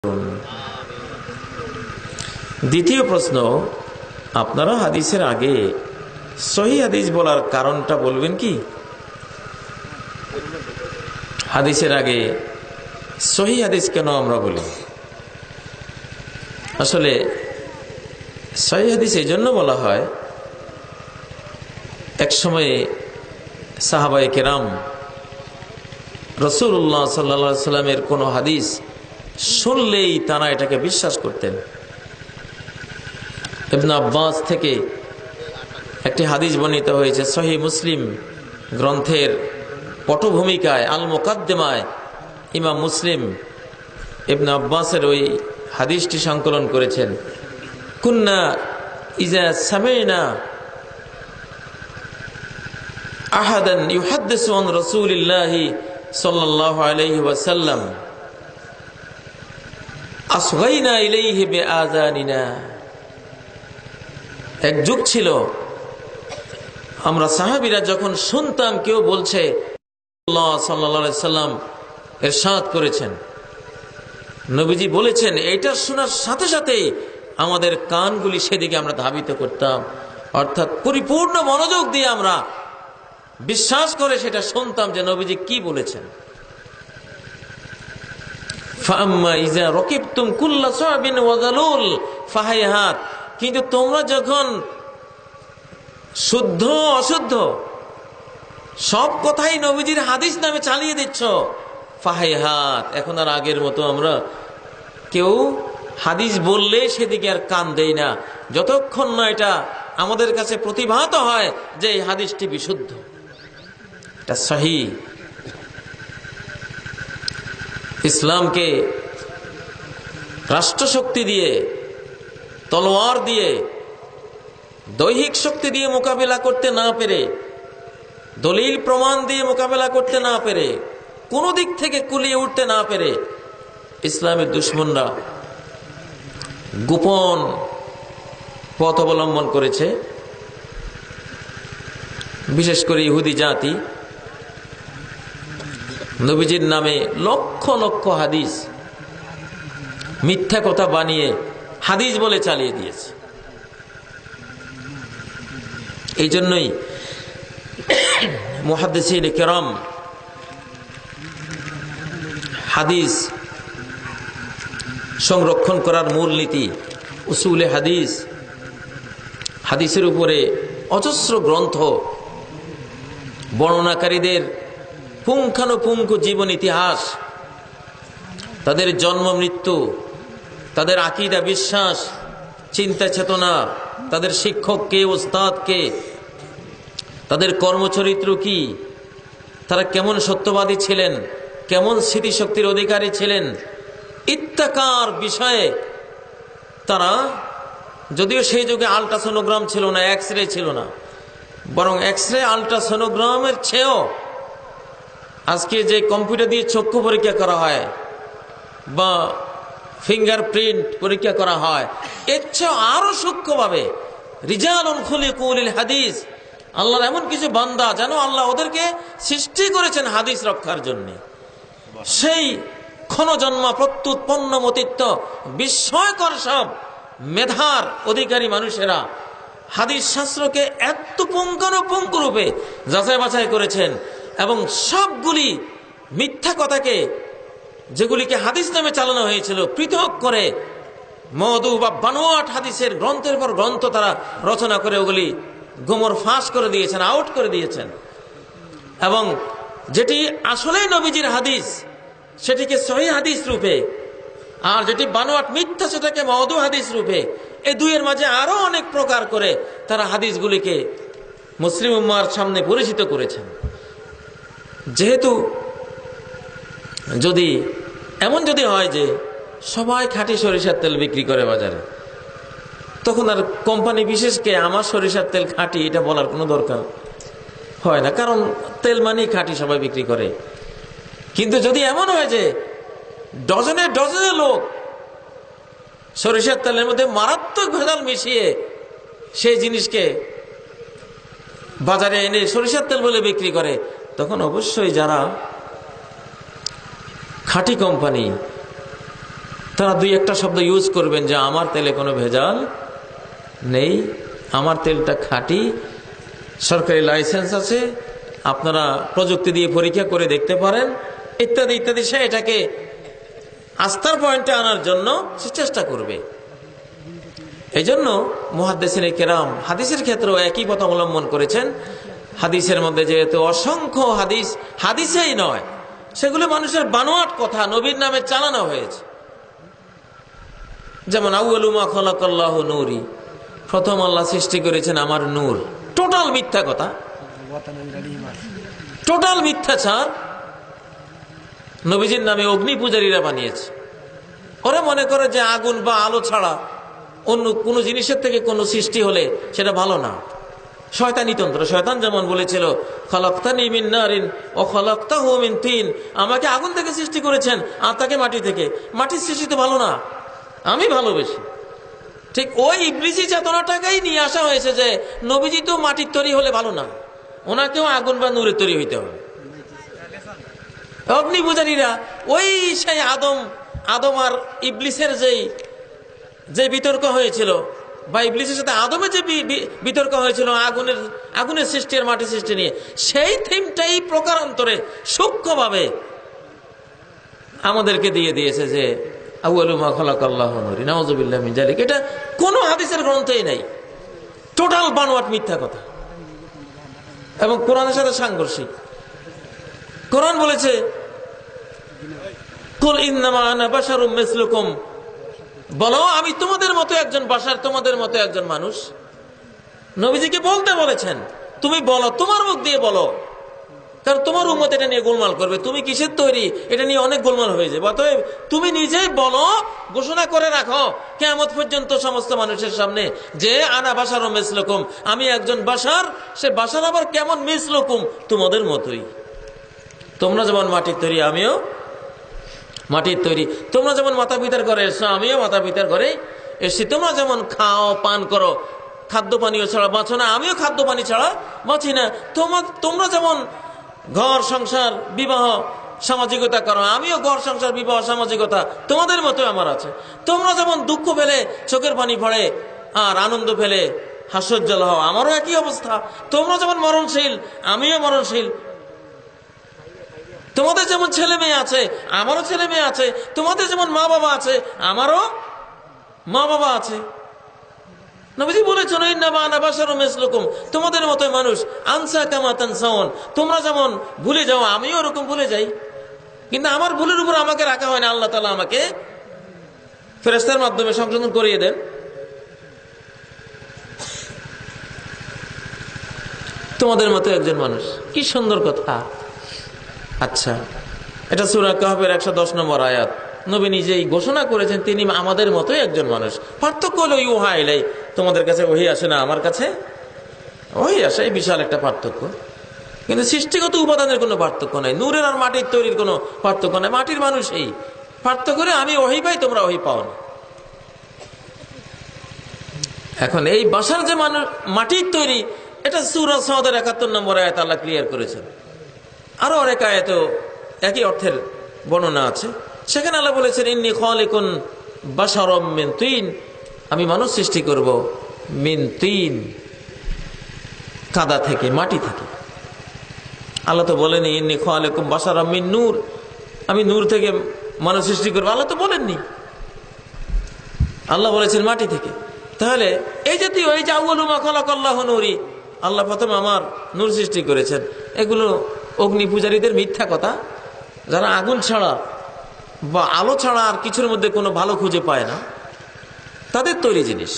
দ্বিতীয় প্রশ্ন, আপনারা হাদিসের আগে সহি হাদিস বলার কারণটা বলবেন কি? হাদিসের আগে সহি হাদিস কেন আমরা বলি? আসলে সহি হাদিস এই জন্য বলা হয়, এক সময়ে সাহাবায়ে কেরাম রাসূলুল্লাহ সাল্লাল্লাহু আলাইহি সাল্লামের কোনো হাদিস শুনলেই তারা এটাকে বিশ্বাস করতেন। ইবনে আব্বাস থেকে একটি হাদিস বর্ণিত হয়েছে সহিহ মুসলিম গ্রন্থের পটভূমিকায় আল মুকাদ্দিমায় ইমাম মুসলিম ইবনে আব্বাসের ওই হাদিসটি সংকলন করেছেন। কুন্না ইজা সামি'না আহাদান ইউহাদ্দিসু আন রাসূলিল্লাহি সাল্লাল্লাহু আলাইহি ওয়াসাল্লাম আসগাইনা ইলাইহি বিআযানিনা। এক যুগ ছিল, আমরা সাহাবীরা যখন শুনতাম কেউ বলছে আল্লাহ সাল্লাল্লাহু আলাইহি সাল্লাম ইরশাদ করেছেন, নবীজি বলেছেন, এটা শোনার সাথে সাথেই আমাদের কানগুলি সেদিকে আমরা ধাবিত করতাম, অর্থাৎ পরিপূর্ণ মনোযোগ দিয়ে আমরা বিশ্বাস করে সেটা শুনতাম যে নবীজি কি বলেছেন। ফাম্মা ইজা রাকিবতুম কুল্লা সাবিন ওয়া যালুল ফাহাইহাত, কিন্তু তোমরা যখন শুদ্ধ অশুদ্ধ সব কথাই নবীজির হাদিস নামে চালিয়ে দিচ্ছ, ফাহাইহাত, এখন আর আগের মতো আমরা কেউ হাদিস বললে সেদিকে আর কান দেই না, যতক্ষণ না এটা আমাদের কাছে প্রতিভাত হয় যে এই হাদিসটি বিশুদ্ধ, এটা সহিহ। ইসলামকে রাষ্ট্রশক্তি দিয়ে, তলোয়ার দিয়ে, দৈহিক শক্তি দিয়ে মোকাবেলা করতে না পেরে, দলিল প্রমাণ দিয়ে মোকাবেলা করতে না পেরে, কোন দিক থেকে কুলিয়ে উঠতে না পেরে ইসলামের দুশমনরা গোপন পথ অবলম্বন করেছে। বিশেষ করে ইহুদি জাতি নবীজির নামে লক্ষ লক্ষ হাদিস মিথ্যা কথা বানিয়ে হাদিস বলে চালিয়ে দিয়েছে। এই জন্যই মুহাদ্দিসিন কিরাম হাদিস সংরক্ষণ করার মূলনীতি উসুলে হাদিস, হাদিসের উপরে অজস্র গ্রন্থ, বর্ণনাকারীদের পুঙ্খানুপুঙ্খ জীবন ইতিহাস, তাদের জন্ম মৃত্যু, তাদের আকীদা বিশ্বাস, চিন্তা চেতনা, তাদের শিক্ষক কে, ওস্তাদ কে, তাদের কর্মচরিত্র কি, তারা কেমন সত্যবাদী ছিলেন, কেমন স্মৃতিশক্তির অধিকারী ছিলেন ইত্যাকার বিষয়ে তারা, যদিও সেই যুগে আল্ট্রাসোনোগ্রাম ছিল না, এক্সরে ছিল না, বরং এক্সরে আল্ট্রাসোনোগ্রামের চেয়েও আজকে যে কম্পিউটার দিয়ে চক্ষু পরীক্ষা করা হয় বা ফিঙ্গারপ্রিন্ট পরীক্ষা করা হয়, এর চেয়েও আরো সূক্ষ্মভাবে রিজালুন খুলিকু লিল হাদিস, আল্লাহর এমন কিছু বান্দা যেন আল্লাহ ওদেরকে সৃষ্টি করেছেন হাদিস রক্ষার জন্য। সেই ক্ষণজন্মা প্রত্যুৎপন্ন মতিত্ব বিস্ময়কর সব মেধার অধিকারী মানুষেরা হাদিস শাস্ত্রকে এত পুঙ্খানুপুঙ্খ রূপে যাচাই বাছাই করেছেন এবং সবগুলি মিথ্যা কথাকে, যেগুলিকে হাদিস নামে চালানো হয়েছিল, পৃথক করে মওদু বা বানোয়াট হাদিসের গ্রন্থের পর গ্রন্থ তারা রচনা করে ওগুলি গোমর ফাঁস করে দিয়েছেন, আউট করে দিয়েছেন। এবং যেটি আসলেই নবীজির হাদিস সেটিকে সহিহ হাদিস রূপে, আর যেটি বানোয়াট মিথ্যা সেটাকে মওদু হাদিস রূপে, এই দুইয়ের মাঝে আরো অনেক প্রকার করে তারা হাদিসগুলিকে মুসলিম উম্মাহর সামনে পরিচিত করেছেন। যেহেতু যদি হয় যে সবাই খাঁটি সরিষার তেল বিক্রি করে বাজারে, তখন আর কোম্পানি বিশেষকে আমার সরিষার তেল খাঁটি এটা বলার কোনো দরকার হয় না, কারণ তেল মানেই খাঁটি, সবাই বিক্রি করে। কিন্তু যদি এমন হয় যে ডজনে ডজনে লোক সরিষার তেলের মধ্যে মারাত্মক ভেজাল মিশিয়ে সেই জিনিসকে বাজারে এনে সরিষার তেল বলে বিক্রি করে, তখন অবশ্যই যারা খাঁটি কোম্পানি তারা দুই একটা শব্দ ইউজ করবেন যে আমার তেলে কোনো ভেজাল নেই, আমার তেলটা খাঁটি, সরকারি লাইসেন্স আছে, আপনারা প্রযুক্তি দিয়ে পরীক্ষা করে দেখতে পারেন, ইত্যাদি ইত্যাদি। সে এটাকে আস্থার পয়েন্টে আনার জন্য সে চেষ্টা করবে। এই জন্য মুহাদ্দিসিনে কেরাম হাদিসের ক্ষেত্রেও একই পথ অবলম্বন করেছেন। হাদিসের মধ্যে যেহেতু অসংখ্য হাদিসেই নয়, সেগুলো মানুষের বানোয়াট কথা নবীর নামে চালানো হয়েছে। যেমন আউয়ালু মা খালাকাল্লাহু নূরি, প্রথম আল্লাহ সৃষ্টি করেছেন আমার নূর। টোটাল মিথ্যা কথা, টোটাল মিথ্যাচার। নবীজির নামে অগ্নি পূজারীরা বানিয়েছে। ওরা মনে করে যে আগুন বা আলো ছাড়া অন্য কোন জিনিসের থেকে কোনো সৃষ্টি হলে সেটা ভালো না। শয়তানি তন্ত্র। শয়তান যেমন বলেছিল খালাকতানি মিন নারিন ওয়া খালাকতাহু মিন তিন, আমাকে আগুন থেকে সৃষ্টি করেছেন আর তাকে মাটি থেকে। মাটির সৃষ্টি তো ভালো না, আমি ভালোবেসি। ঠিক ওই ইবলিসি চেতনাটাকেই নিয়ে আসা হয়েছে যে নবীজি তো মাটির তৈরি হলে ভালো না, ওনাকেও আগুন বা নূরের তৈরি হইতে হবে। অগ্নি পূজারীরা ওই সেই আদম আর ইবলিসের যে বিতর্ক হয়েছিল, বা ইবলিসের সাথে আদমের যে বিতর্ক হয়েছিল আগুনের সৃষ্টি আর মাটির সৃষ্টি নিয়ে, সেই থিমটাই প্রকারান্তরে সূক্ষ্মভাবে আমাদেরকে দিয়ে দিয়েছে যে আউয়ালু মা খালাকাল্লাহু নূরি, নাউযুবিল্লাহি মিন যালিক। এটা কোনো হাদিসের গ্রন্থেই নাই। টোটাল বানোয়াট মিথ্যা কথা এবং কোরআনের সাথে সাংঘর্ষিক। কোরআন বলেছে কুল ইন্নামা আনা বাশারুম মিসলুকুম, বলো আমি তোমাদের মতো একজন বাশার, তোমাদের মতো একজন মানুষ। নবীজিকে বলতে বলেছেন, তুমি বলো, তোমার মুখ দিয়ে বলো, কারণ তোমার উম্মত এটা নিয়ে গোলমাল করবে। তুমি কিসের তৈরি এটা নিয়ে অনেক গোলমাল হয়ে যাবে। অতএব তুমি নিজেই বলো, ঘোষণা করে রাখো কিয়ামত পর্যন্ত সমস্ত মানুষের সামনে যে আনা বাশারুম মিসলুকুম, আমি একজন বাশার। সে বাশার আবার কেমন? মিসলুকুম, তোমাদের মতোই। তোমরা যেমন মাটির তৈরি, আমিও মাটির তৈরি। তোমরা যেমন মাতা পিতার ঘরে এসছো, আমিও মাতা পিতার ঘরে এসছি। তোমরা যেমন খাও পান করো, খাদ্য পানীয় ছাড়া বাঁচো না, আমিও খাদ্য পানি ছাড়া বাঁচি না। তোমরা যেমন ঘর সংসার বিবাহ সামাজিকতা করো, আমিও ঘর সংসার বিবাহ সামাজিকতা তোমাদের মতো আমার আছে। তোমরা যেমন দুঃখ ফেলে চোখের পানি পড়ে আর আনন্দ ফেলে হাস্যোজ্জ্বল হও, আমারও একই অবস্থা। তোমরা যেমন মরণশীল, আমিও মরণশীল। তোমাদের যেমন ছেলে মেয়ে আছে, আমারও ছেলে মেয়ে আছে। তোমাদের যেমন মা বাবা আছে, আমারও মা বাবা আছে। নবীজি বলেছেন ইন্নামা আনা বাশারুম মিসলুকুম, তোমাদের মতো মানুষ। আনসা কামা তানসাউন, তোমরা যেমন ভুলে যাও আমিও ওরকম ভুলে যাই, কিন্তু আমার ভুলের উপর আমাকে রাখা হয় না। আল্লাহ তাআলা আমাকে ফেরেশতার মাধ্যমে সংশোধন করিয়ে দেন। তোমাদের মতো একজন মানুষ, কি সুন্দর কথা। আচ্ছা, এটা সূরা কাহফের 110 নম্বর আয়াত। নবী নিজেই ঘোষণা করেছেন তিনি আমাদের মতোই একজন মানুষ। পার্থক্য হলো ইউহা ইলাই, তোমাদের কাছে ওহী আসে না, আমার কাছে ওহী আসে, এই বিশাল একটা পার্থক্য। কিন্তু সৃষ্টিগত উপাদানের কোনো পার্থক্য নাই, নূরের আর মাটির তৈরির কোনো পার্থক্য নাই। মাটির মানুষ এই পার্থক্য করে আমি ওহী পাই, তোমরা ওহী পাও না। এখন এই বাশার যে মানুষ মাটির তৈরি, এটা সূরা সাদের 71 নম্বর আয়াত আল্লাহ ক্লিয়ার করেছেন। আরো অনেক আয়াতে একই অর্থের বর্ণনা আছে। সেখানে আল্লাহ বলেছেন ইন্নী খালিকুন বাশারাম মিন তিন, আমি মানুষ সৃষ্টি করব মিন তিন, কাদা থেকে, মাটি থেকে। আল্লাহ তো বলেনি ইন্নী খালিকুম বাশারাম মিন নূর, আমি নূর থেকে মানুষ সৃষ্টি করবো। আল্লাহ তো বলেননি, আল্লাহ বলেছেন মাটি থেকে। তাহলে এই জাতীয় এই যে আউয়ালু মা খালাকাল্লাহু নূরি, আল্লাহ প্রথমে আমার নূর সৃষ্টি করেছেন, এগুলো অগ্নি পূজারীদের মিথ্যা কথা। যারা আগুন ছাড়া বা আলো ছাড়া আর কিছুর মধ্যে কোনো ভালো খুঁজে পায় না, তাদের তৈরি জিনিস।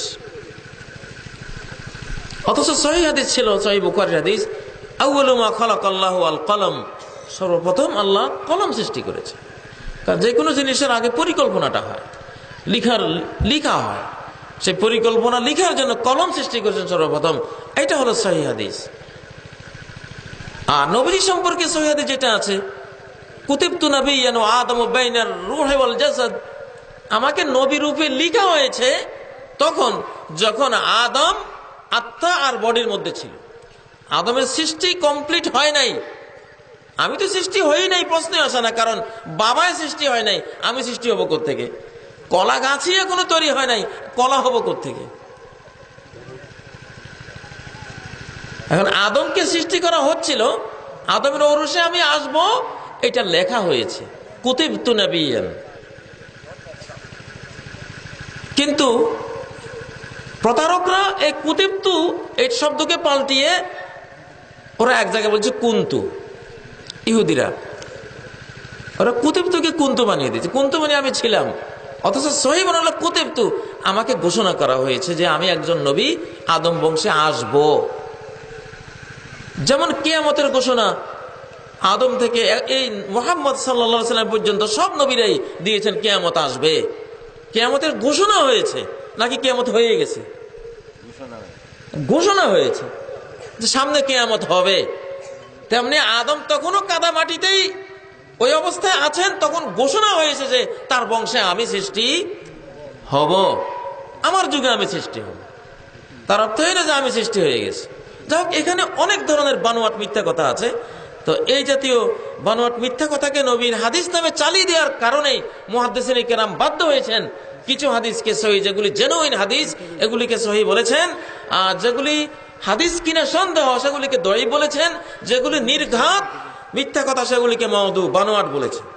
অথচ সহিহ হাদিস ছিল, সহিহ বুখারীর হাদিস, আউয়ালু মা খালাকাল্লাহু আল কলম, সর্বপ্রথম আল্লাহ কলম সৃষ্টি করেছে। কারণ যে কোনো জিনিসের আগে পরিকল্পনাটা হয়, লিখা হয়। সেই পরিকল্পনা লিখার জন্য কলম সৃষ্টি করেছেন সর্বপ্রথম। এটা হলো সহিহ হাদিস। আর নবী সম্পর্কে সহিহ হাদিস যেটা আছে, কুতিবতু নাবিয়্যান ওয়া আদামু বাইনার রূহি ওয়াল জাসাদ, আমাকে নবী রূপে লেখা হয়েছে তখন যখন আদম আত্মা আর বডির মধ্যে ছিল। আদমের সৃষ্টি কমপ্লিট হয় নাই, আমি তো সৃষ্টি হই নাই, প্রশ্নই আসে না। কারণ বাবায় সৃষ্টি হয় নাই, আমি সৃষ্টি হবো কোত্থেকে? কলা গাছই এখনো তৈরি হয় নাই, কলা হবো কোত্থেকে? এখন আদমকে সৃষ্টি করা হচ্ছিল, আদমের ঔরসে আমি আসব, এটা লেখা হয়েছে কুতিবতু নবিয়্যান। কিন্তু প্রতারকরা এই কুতিবতু এই শব্দকে পাল্টিয়ে ওরা এক জায়গায় বলছে কুন্তু। ইহুদিরা ওরা কুতিবতুকে কুন্তু বানিয়ে দিয়েছে, কুন্তু মানে আমি ছিলাম, অথচ সহিহ বর্ণনা হলো কুতিবতু, আমাকে ঘোষণা করা হয়েছে যে আমি একজন নবী, আদম বংশে আসব। যেমন কিয়ামতের ঘোষণা আদম থেকে এই মুহাম্মদ সাল্লাল্লাহু আলাইহি ওয়াসাল্লাম পর্যন্ত সব নবীরাই দিয়েছেন কিয়ামত আসবে। কিয়ামতের ঘোষণা হয়েছে নাকি কিয়ামত হয়ে গেছে? ঘোষণা হয়েছে যে সামনে কিয়ামত হবে। তেমনি আদম তখনও কাদা মাটিতেই ওই অবস্থায় আছেন, তখন ঘোষণা হয়েছে যে তার বংশে আমি সৃষ্টি হব, আমার যুগে আমি সৃষ্টি হব। তার অর্থ হইল যে আমি সৃষ্টি হয়ে গেছি। যাই হোক, এখানে অনেক ধরনের বানোয়াট মিথ্যা কথা আছে। তো এই জাতীয় বানোয়াট মিথ্যা কথাকে নবীর হাদিস নামে চালিয়ে দেওয়ার কারণে মুহাদ্দিসিন কেরাম বাধ্য হয়েছেন কিছু হাদিসকে সহিহ, যেগুলি জেনুইন হাদিস, এগুলিকে সহিহ বলেছেন, আর যেগুলি হাদিস কিনা সন্দেহ সেগুলিকে দঈফ বলেছেন, যেগুলি নির্ঘাত মিথ্যা কথা সেগুলিকে মাউদু বানোয়াট বলেছেন।